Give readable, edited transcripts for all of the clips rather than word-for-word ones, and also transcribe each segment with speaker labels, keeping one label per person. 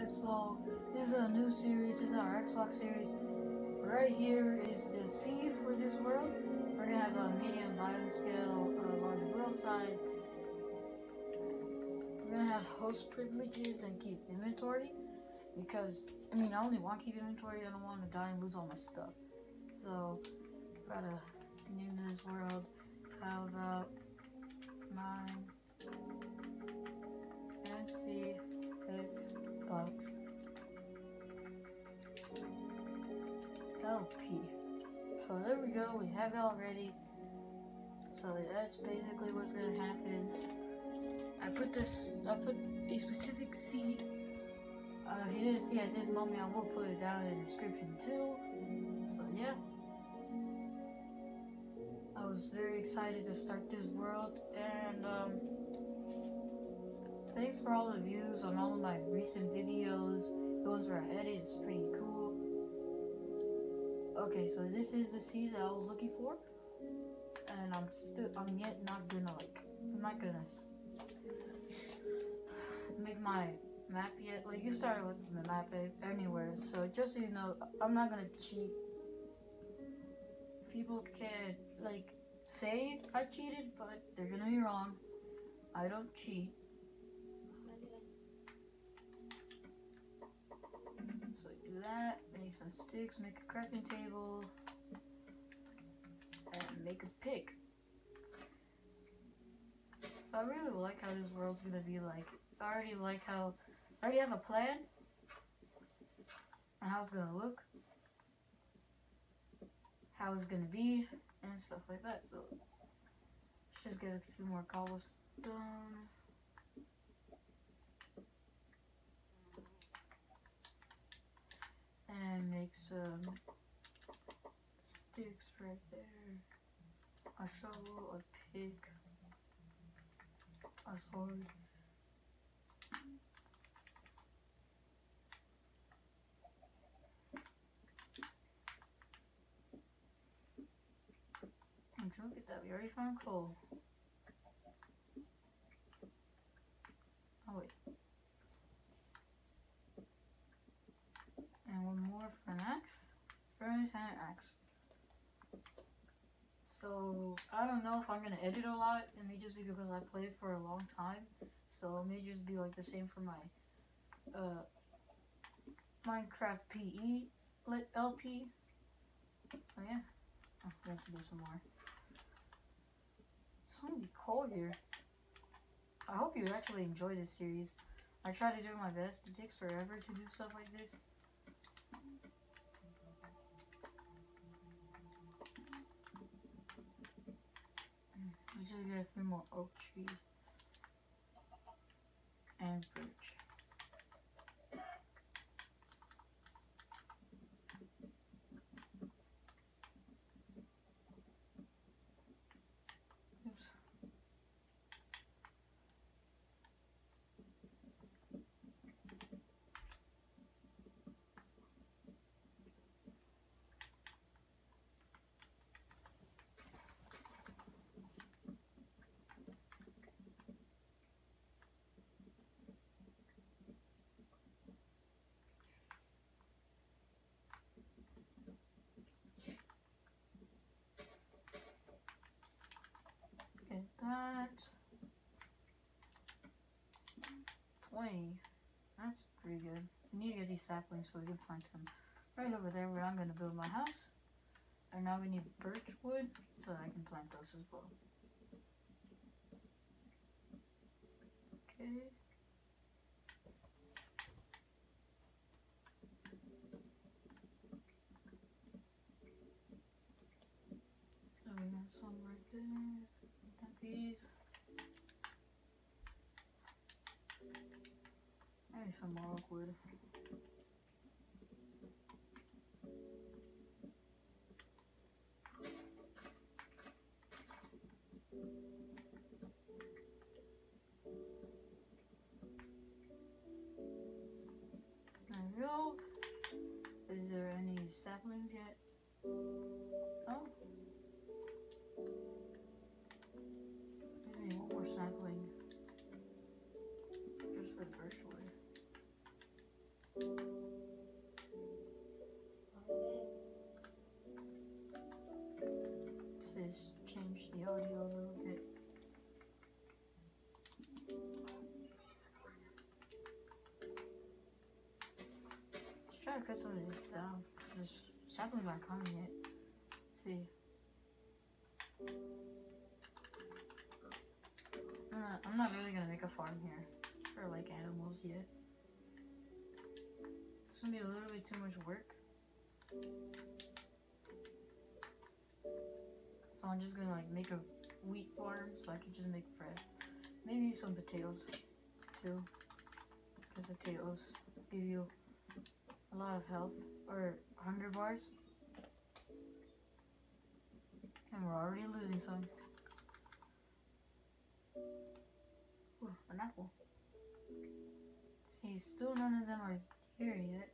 Speaker 1: guys, so this is a new series. This is our Xbox series. Right here is the C for this world. We're gonna have a medium biome scale, large world size. We're gonna have host privileges and keep inventory because I only want to keep inventory. I don't want to die and lose all my stuff. So gotta name this world. How about mine? MC Xbox LP. So there we go, we have it already. So that's basically what's gonna happen. I put a specific seed. If you didn't see at this moment, I will put it down in the description too. So yeah. I was very excited to start this world, and thanks for all the views on all of my recent videos. The ones where I edit, it's pretty cool. Okay, so this is the seed that I was looking for, and I'm not gonna make my map yet. Like, you started with the map anywhere, so just so you know, I'm not gonna cheat. People can say I cheated, but they're gonna be wrong. I don't cheat. So do that, make some sticks, make a crafting table, and make a pick. So I really like how this world's gonna be like. I already have a plan on how it's gonna look, how it's gonna be, and stuff like that. So let's just get a few more cobblestone. And make some sticks right there. A shovel, a pick, a sword. And look at that, we already found coal. Oh wait. And one more for an axe. Furnace and an axe. So I don't know if I'm gonna edit a lot. It may just be because I played for a long time. So it may just be like the same for my Minecraft PE LP. Oh yeah. Oh, I have to do some more. It's gonna be cold here. I hope you actually enjoy this series. I try to do my best. It takes forever to do stuff like this. Let's just get a few more oak trees and birch. Oops. Get that. 20. That's pretty good. We need to get these saplings so we can plant them right over there where I'm going to build my house. And now we need birch wood so I can plant those as well. Okay. So we got some right there. Got these. I need some more oak wood. There we go. Is there any saplings yet? Oh. I need one more sapling. Just for birch wood. gotta cut some of these down. This saplings aren't coming yet. Let's see. I'm not really gonna make a farm here for like animals yet. It's gonna be a little bit too much work. So I'm just gonna like make a wheat farm so I can just make bread. Maybe some potatoes too. Because potatoes give you a lot of health or hunger bars. And we're already losing some. Ooh, an apple. See, still none of them are here yet.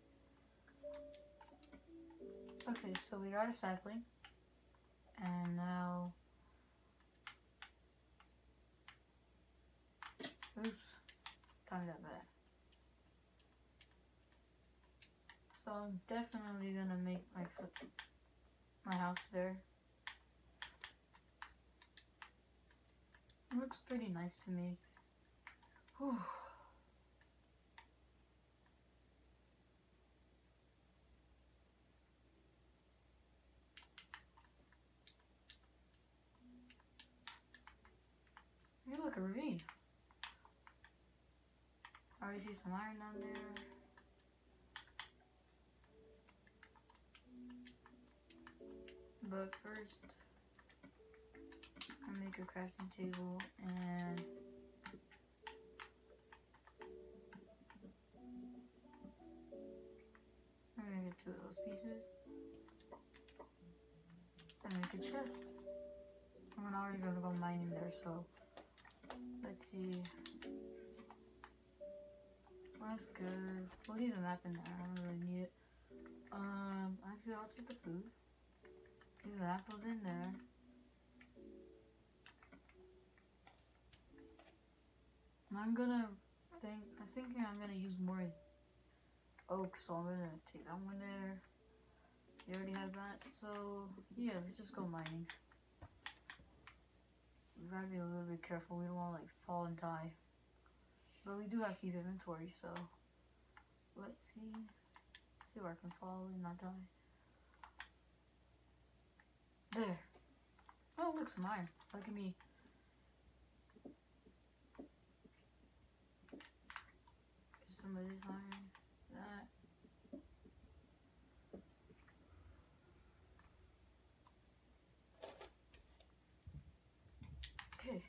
Speaker 1: Okay, so we got a sapling. And now... Oops. Timed that bad. So I'm definitely gonna make my house there. It looks pretty nice to me. Whew. Hey, look, a ravine. I already see some iron down there. But first, I'll make a crafting table and I'm gonna get 2 of those pieces and make a chest. I'm already gonna go mining there, so let's see. That's good. We'll leave the map in there. I don't really need it. Actually, I'll take the food. Leave the apples in there. I'm thinking I'm gonna use more oak, so I'm gonna take that one there. You already have that, so yeah, let's just go mining. We gotta be a little bit careful. We don't want to like fall and die. But we do have to keep inventory, so let's see. See where I can fall and not die. There. Oh, look, some iron. Look at me. Some of this iron. That. Okay.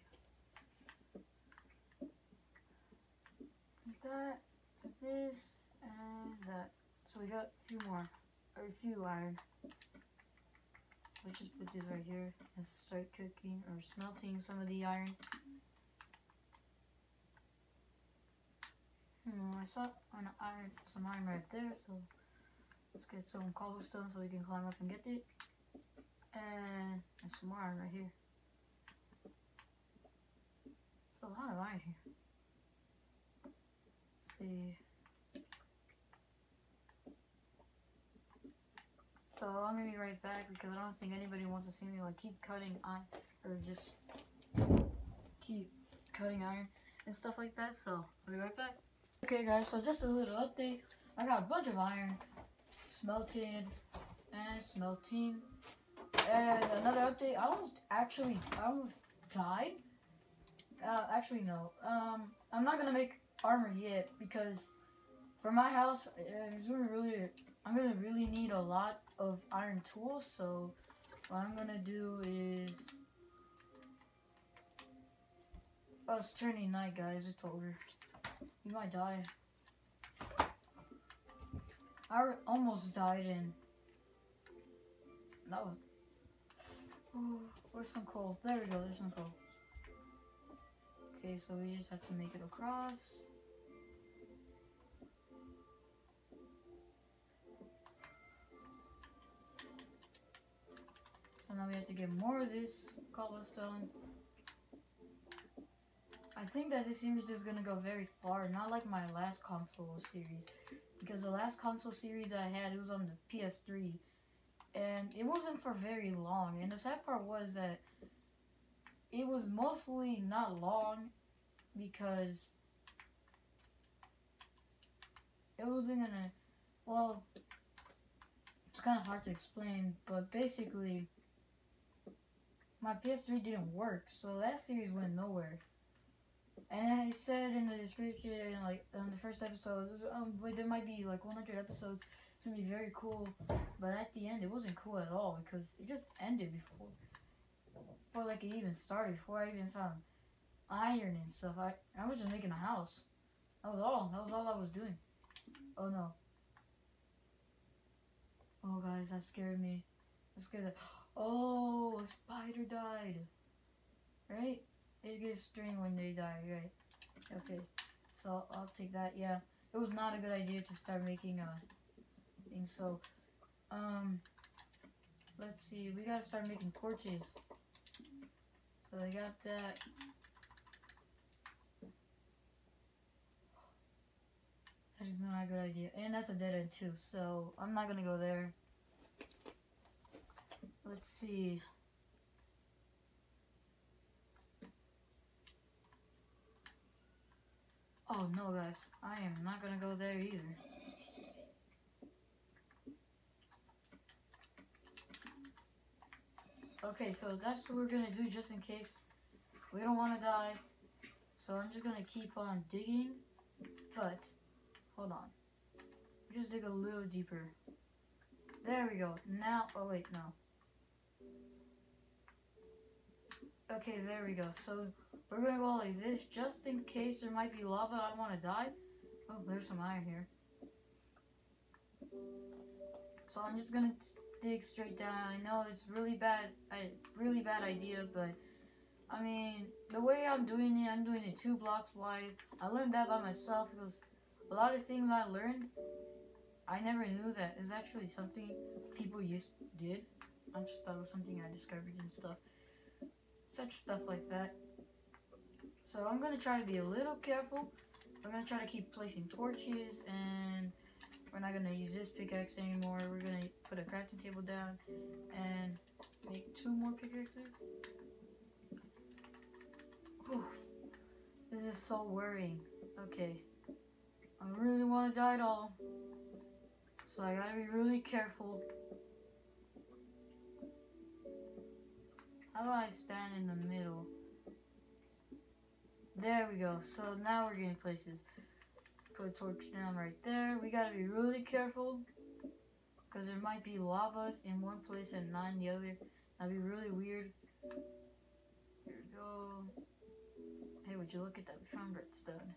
Speaker 1: Like that, like this, and that. So we got a few more, or a few iron. Let's just put these right here and start cooking or smelting some of the iron. I saw some iron right there, so let's get some cobblestone so we can climb up and get it. And there's some more iron right here. There's a lot of iron here. Let's see. So I'm gonna be right back because I don't think anybody wants to see me like keep cutting iron or just keep cutting iron and stuff like that. So I'll be right back. Okay guys, so just a little update. I got a bunch of iron smelted and smelting. And another update, I almost died. Actually no. I'm not gonna make armor yet because for my house I'm gonna really need a lot of iron tools, so what I'm gonna do is it's turning night, guys. It's over. You might die. I almost died and that was... Oh, where's some coal? There we go, there's some coal. Okay, so we just have to make it across. So now we have to get more of this cobblestone. I think that this series is gonna go very far, not like my last console series. Because the last console series I had, it was on the PS3. And it wasn't for very long. And the sad part was that it was mostly not long because it wasn't gonna... well, it's kind of hard to explain, but basically, my PS3 didn't work, so that series went nowhere. And I said in the description, like on the first episode, but there might be like 100 episodes. It's gonna be very cool, but at the end, it wasn't cool at all because it just ended before like it even started. Before I even found iron and stuff, I was just making a house. That was all. That was all I was doing. Oh no. Oh guys, that scared me. That scared the. Oh, a spider died. Right? It gives string when they die, right? Okay, so I'll take that. Yeah, it was not a good idea to start making things. So, let's see. We gotta start making torches. So I got that. That is not a good idea, and that's a dead end too. So I'm not gonna go there. Let's see. Oh no, guys, I am not gonna go there either. Okay, so that's what we're gonna do just in case we don't want to die. So I'm just gonna keep on digging, but hold on. Just dig a little deeper. There we go. Now, oh wait, no. Okay, there we go. So we're gonna go like this just in case there might be lava. I want to die. Oh, there's some iron here. So I'm just gonna dig straight down. I know it's really bad idea, but I mean the way I'm doing it 2 blocks wide. I learned that by myself because a lot of things I learned, I never knew that is actually something people did. I just thought it was something I discovered and stuff. Such stuff like that. So I'm gonna try to be a little careful. We're gonna try to keep placing torches, and we're not gonna use this pickaxe anymore. We're gonna put a crafting table down and make 2 more pickaxes. Whew. This is so worrying. Okay. I really want to die at all. So I gotta be really careful. How about I stand in the middle? There we go. So now we're getting places. Put a torch down right there. We gotta be really careful because there might be lava in one place and not in the other. That'd be really weird. Here we go. Hey, would you look at that? We found redstone.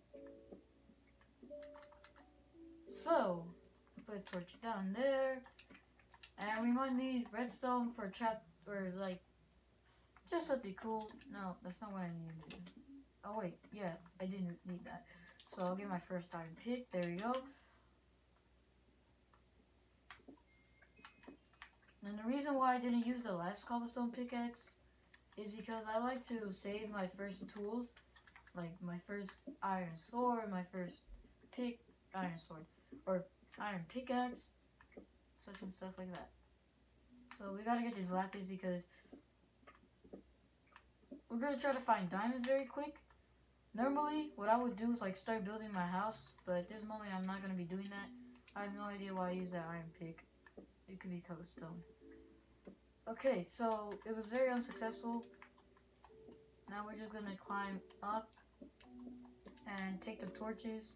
Speaker 1: So, put a torch down there. And we might need redstone for or like, just something cool. No, that's not what I need. Oh wait, yeah, I didn't need that. So I'll get my first iron pick. There we go. And the reason why I didn't use the last cobblestone pickaxe is because I like to save my first tools, like my first iron sword, my first iron sword, or iron pickaxe, such and stuff like that. So we gotta get these lapis because we're gonna try to find diamonds very quick. Normally, what I would do is like start building my house, but at this moment I'm not gonna be doing that. I have no idea why I use that iron pick. It could be cobblestone. Okay, so it was very unsuccessful. Now we're just gonna climb up and take the torches.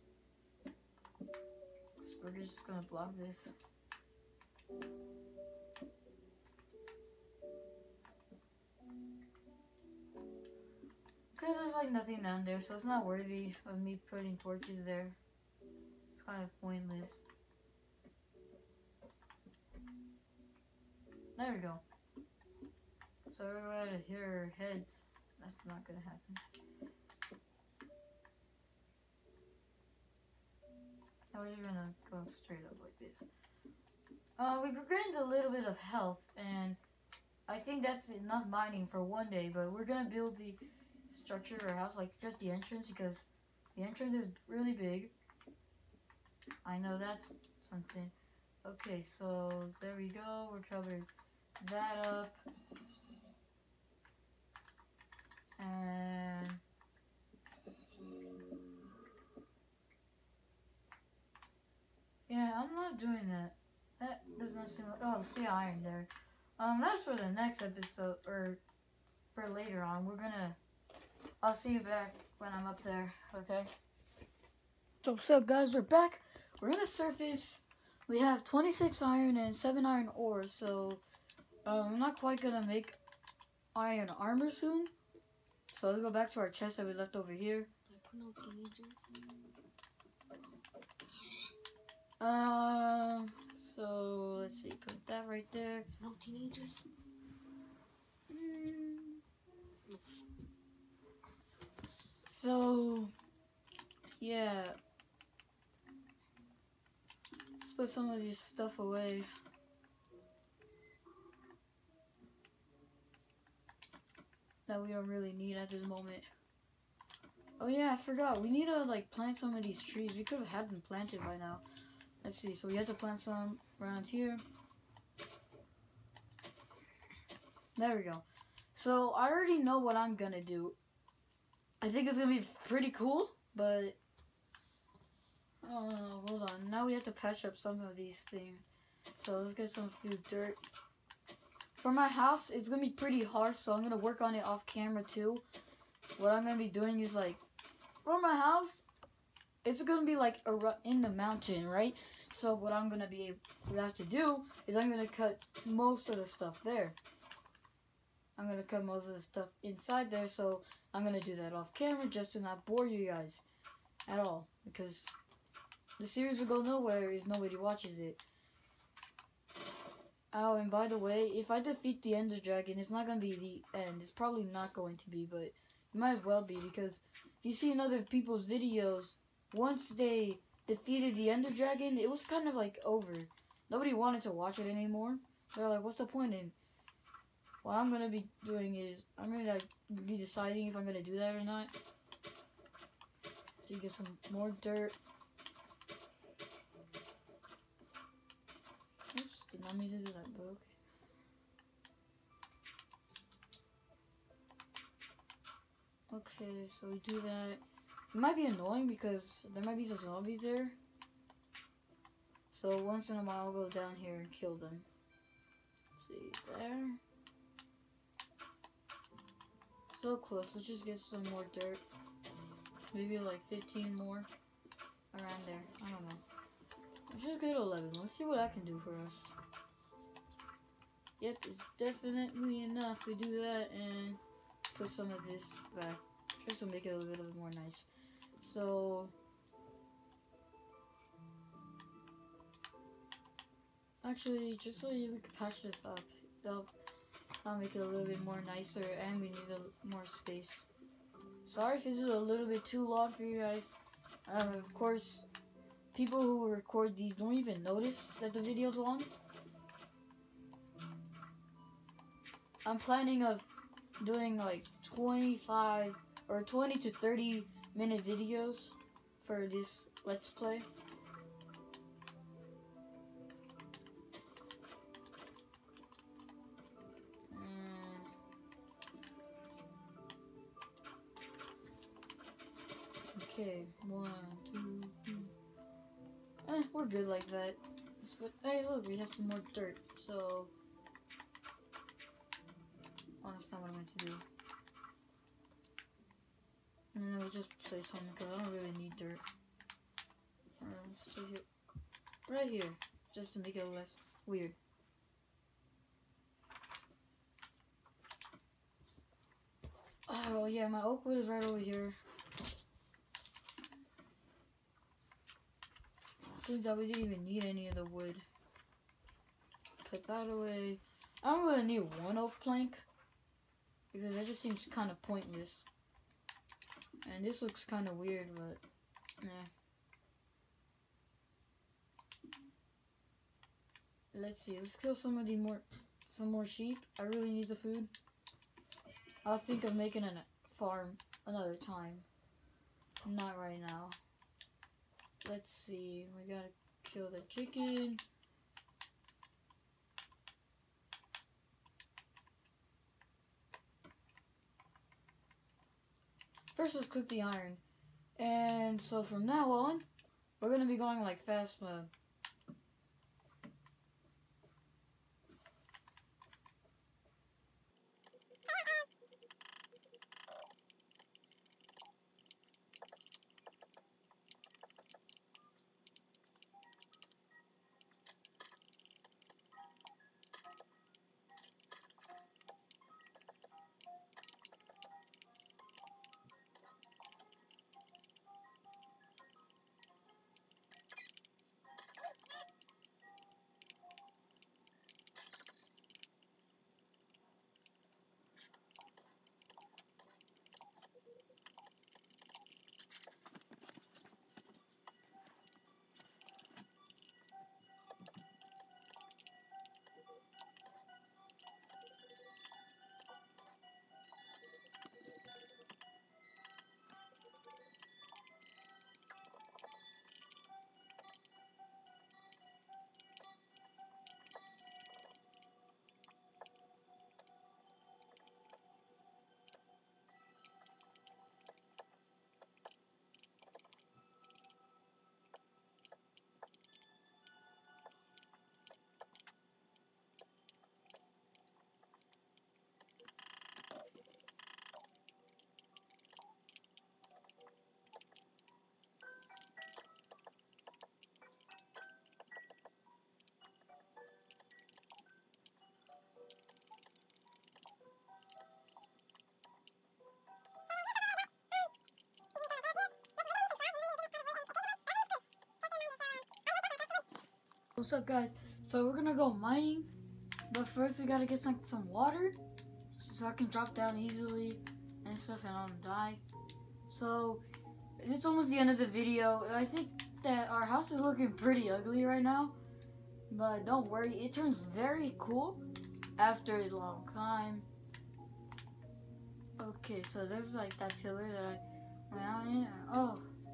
Speaker 1: So we're just gonna block this. Because there's like nothing down there, so it's not worthy of me putting torches there. It's kind of pointless. There we go. So we're gonna hit our heads. That's not gonna happen. Now we're just gonna go straight up like this. We gained a little bit of health, and I think that's enough mining for one day, but we're gonna build the structure of our house, like just the entrance, because the entrance is really big. I know that's something. Okay, so there we go. We're covered that up. And yeah, I'm I'm not doing that. That does not seem like. Oh, see iron there. That's for the next episode, or for later on. I'll see you back when I'm up there, okay? So, what's up, guys? We're back. We're in the surface. We have 26 iron and 7 iron ores, so I'm not quite gonna make iron armor soon. So let's go back to our chest that we left over here.
Speaker 2: No teenagers.
Speaker 1: So let's see, put that right there.
Speaker 2: No teenagers.
Speaker 1: So yeah, let's put some of this stuff away. That we don't really need at this moment. Oh yeah, I forgot. We need to like plant some of these trees. We could have had them planted by now. Let's see. So we have to plant some around here. There we go. So I already know what I'm gonna do. I think it's gonna be pretty cool, but oh, hold on. Now we have to patch up some of these things. So let's get some food dirt. For my house, it's gonna be pretty hard, so I'm gonna work on it off camera too. What I'm gonna be doing is like, for my house, it's gonna be like in the mountain, right? So what I'm gonna have to do is I'm gonna cut most of the stuff there. I'm gonna cut most of the stuff inside there, so I'm gonna do that off camera just to not bore you guys at all, because the series will go nowhere if nobody watches it. Oh, and by the way, if I defeat the Ender Dragon, it's not gonna be the end. It's probably not going to be, but it might as well be, because if you see in other people's videos, once they defeated the Ender Dragon, it was kind of like over. Nobody wanted to watch it anymore. They're like, what's the point in? What I'm gonna be doing is, I'm gonna like, be deciding if I'm gonna do that or not. So you get some more dirt. Oops, did not mean to do that, but okay. Okay, so we do that. It might be annoying because there might be some zombies there. So once in a while I'll go down here and kill them. Let's see, there. So close, let's just get some more dirt. Maybe like 15 more around there, I don't know. Let's just get 11, let's see what I can do for us. Yep, it's definitely enough. We do that and put some of this back. Just to make it a little bit more nice. So actually, just so we can patch this up, that'll make it a little bit more nicer, and we need more space. Sorry if this is a little bit too long for you guys. Of course, people who record these don't even notice that the video's long. I'm planning of doing like 25 or 20 to 30 minute videos for this Let's Play. Okay, 1, 2, 3. We're good like that. Hey, look, we have some more dirt. So, oh, that's not what I meant to do. And then we'll just place something because I don't really need dirt. Let's place it right here, just to make it less weird. Oh yeah, my oak wood is right over here. Turns out we didn't even need any of the wood. Put that away. I'm gonna need 1 oak plank because that just seems kind of pointless. And this looks kind of weird, but nah. Let's see. Let's kill some more sheep. I really need the food. I'll think of making a farm another time. Not right now. Let's see. We gotta kill the chicken. First, let's cook the iron. And so from now on, we're gonna be going like fast mode. What's up, guys? So we're gonna go mining, but first we gotta get some water so I can drop down easily and stuff and I don't die. So it's almost the end of the video. I think that our house is looking pretty ugly right now, but don't worry, it turns very cool after a long time. Okay, so this is like that pillar that I went out in. Oh.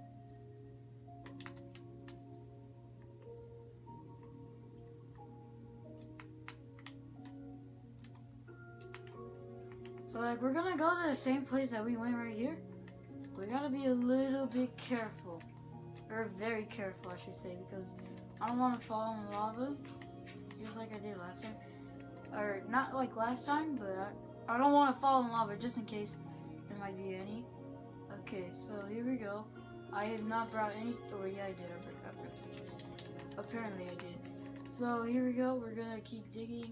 Speaker 1: So like we're gonna go to the same place that we went right here. We gotta be a little bit careful. Or very careful, I should say, because I don't want to fall in lava. Just like I did last time. Or not like last time, but I don't want to fall in lava just in case there might be any. Okay, so here we go. I have not brought any. Oh, yeah, I did. I brought torches. Apparently, I did. So here we go. We're gonna keep digging.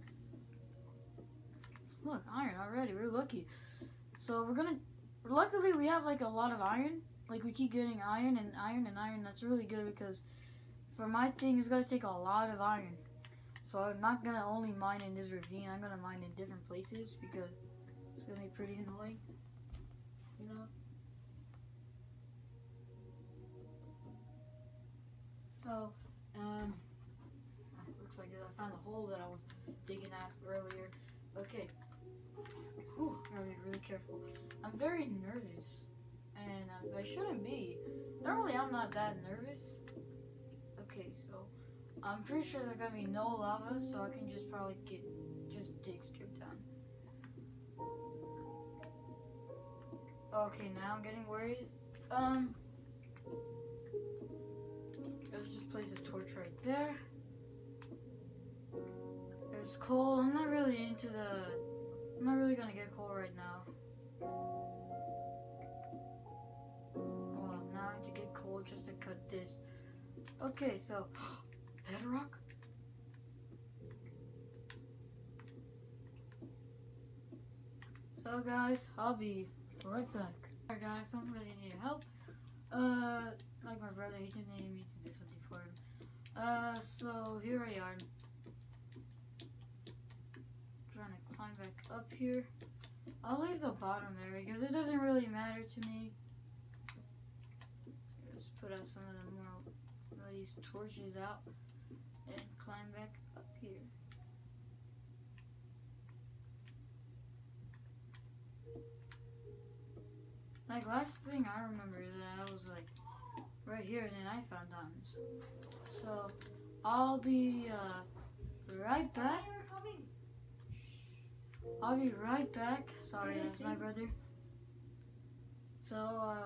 Speaker 1: Look, iron already. We're lucky. So we're gonna. Luckily, we have like a lot of iron. Like we keep getting iron and iron and iron. That's really good because for my thing, it's gonna take a lot of iron. So I'm not gonna only mine in this ravine. I'm gonna mine in different places because it's gonna be pretty annoying. You know. So, looks like I found the hole that I was digging at earlier. Okay. Whew, I gotta be really careful. I'm very nervous, and I shouldn't be. Normally, I'm not that nervous. Okay, so I'm pretty sure there's gonna be no lava, so I can just probably just dig straight down. Okay, now I'm getting worried. Let's just place a torch right there. There's coal. I'm not really gonna get coal right now. Well, now I have to get coal just to cut this. Okay, so bedrock. So guys, I'll be right back. Alright guys, somebody need help. Like my brother, he just needed me to do something for him. So here I am. Trying to climb back up here. I'll leave the bottom there because it doesn't really matter to me. Just put out some of the more of these torches out and climb back up here. Like last thing I remember is that I was like right here and then I found diamonds. So I'll be right back. I'll be right back. Sorry, that's my brother. So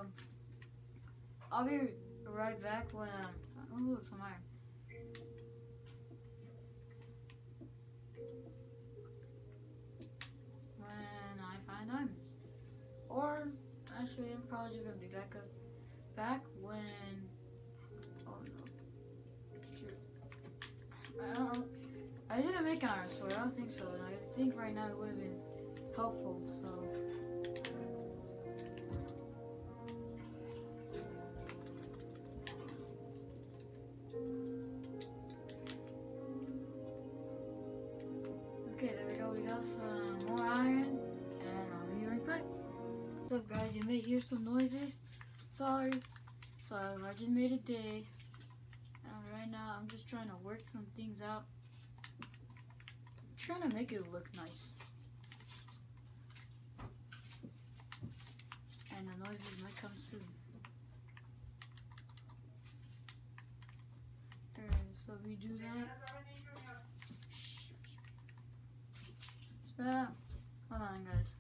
Speaker 1: I'll be right back when oh look, some iron. When I find diamonds. Or actually I'm probably just gonna be back when oh no. Shoot. I didn't make an iron sword, I don't think so. And I think right now it would have been helpful, so okay, there we go. We got some more iron, and I'll be right back. What's up, guys? You may hear some noises. Sorry. So I just made a day, and right now I'm just trying to work some things out. I'm trying to make it look nice, and the noises might come soon. Alright, so we do that. Hold on, guys.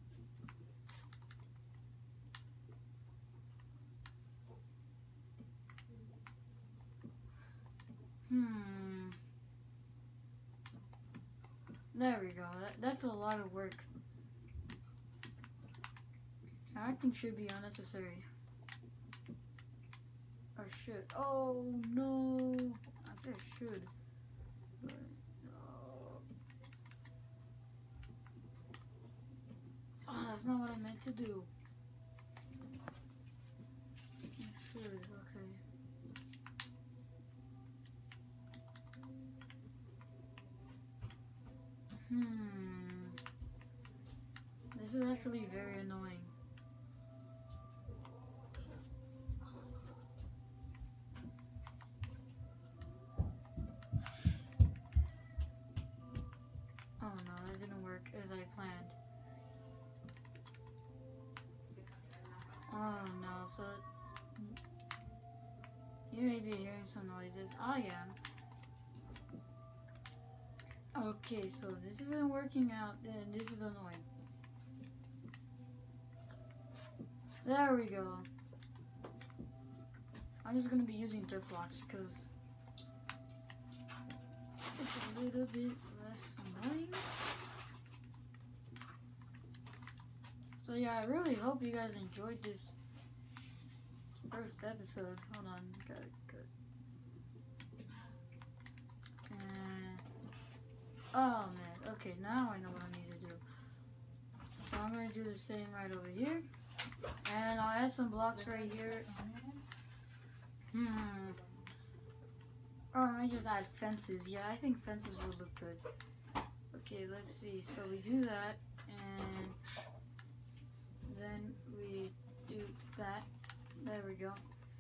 Speaker 1: There we go. That's a lot of work. Acting should be unnecessary. Or should. Oh no. I said should. But no. Oh, that's not what I meant to do. I should. Okay. This is actually very annoying. Oh no, that didn't work as I planned. Oh no, so you may be hearing some noises. I am. Okay, so this isn't working out, and this is annoying. There we go. I'm just gonna be using dirt blocks because it's a little bit less annoying. So yeah, I really hope you guys enjoyed this first episode. Hold on, got it good. And oh man, okay, now I know what I need to do. So I'm gonna do the same right over here. And I'll add some blocks right here. Or I might just add fences. Yeah, I think fences would look good. Okay, let's see. So we do that, and then we do that. There we go.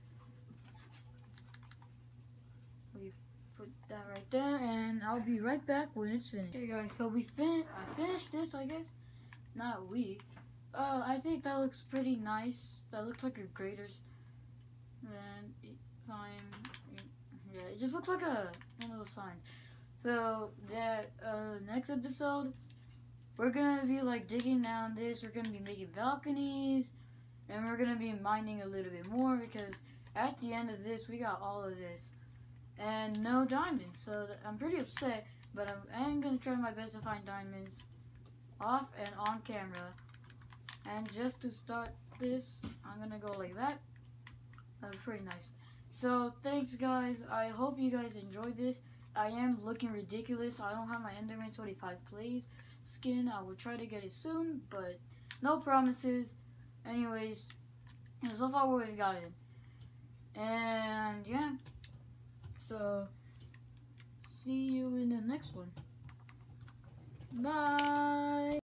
Speaker 1: We put that right there, and I'll be right back when it's finished. Okay, guys. So I finished this, I guess. Not we. I think that looks pretty nice. That looks like a grater's. Then time. Yeah, it just looks like one of those signs. So that next episode, we're gonna be like digging down this. We're gonna be making balconies, and we're gonna be mining a little bit more because at the end of this, we got all of this and no diamonds. So I'm pretty upset, but I'm gonna try my best to find diamonds off and on camera. And just to start this, I'm gonna go like that. That was pretty nice. So thanks guys, I hope you guys enjoyed this. I am looking ridiculous. I don't have my Enderman 25 plays skin. I will try to get it soon, but no promises. Anyways, so far we've got it. And yeah, so see you in the next one. Bye.